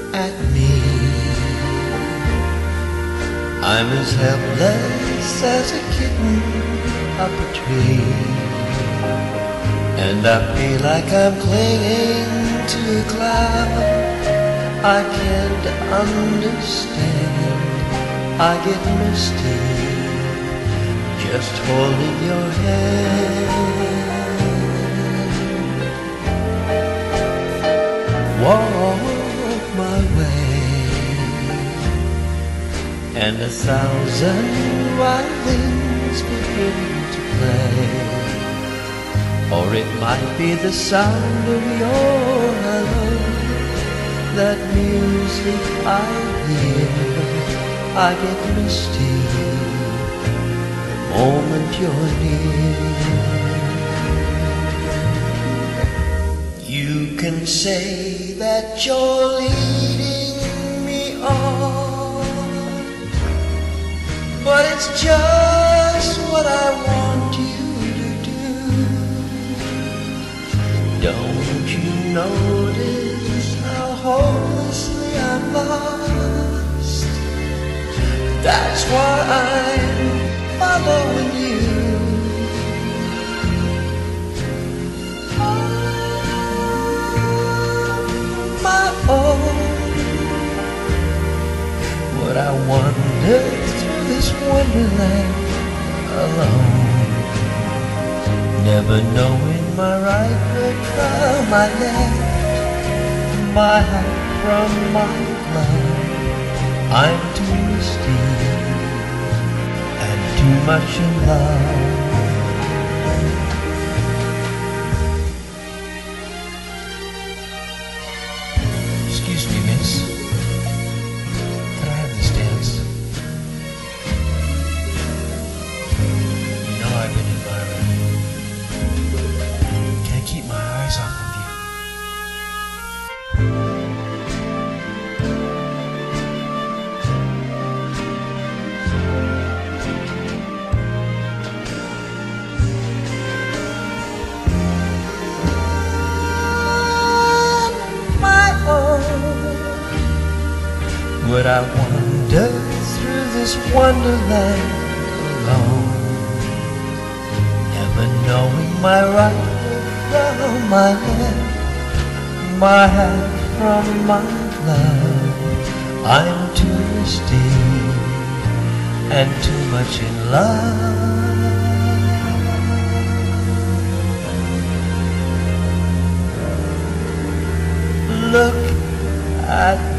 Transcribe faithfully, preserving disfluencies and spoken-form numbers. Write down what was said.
at me. I'm as helpless as a kitten up a tree, and I feel like I'm clinging to a cloud. I can't understand, I get misty just holding your hand. Walk my way, and a thousand violins begin to play. Or it might be the sound of your hello, that music I hear. I get misty the moment you're near. You can say that you're leading me on, but it's just what I want you to do. Don't you notice how hopelessly I'm lost? That's why I'm following you. Would I wander through this wonderland alone, never knowing my right foot from my left, my hat from my glove? I'm too misty and too much in love. Excuse me, miss. Can I have this dance? You know I've been admiring you. Can't keep my eyes off of you. Would I wander through this wonderland alone, never knowing my right from my left, my hat from my glove? I'm too misty and too much in love. Look at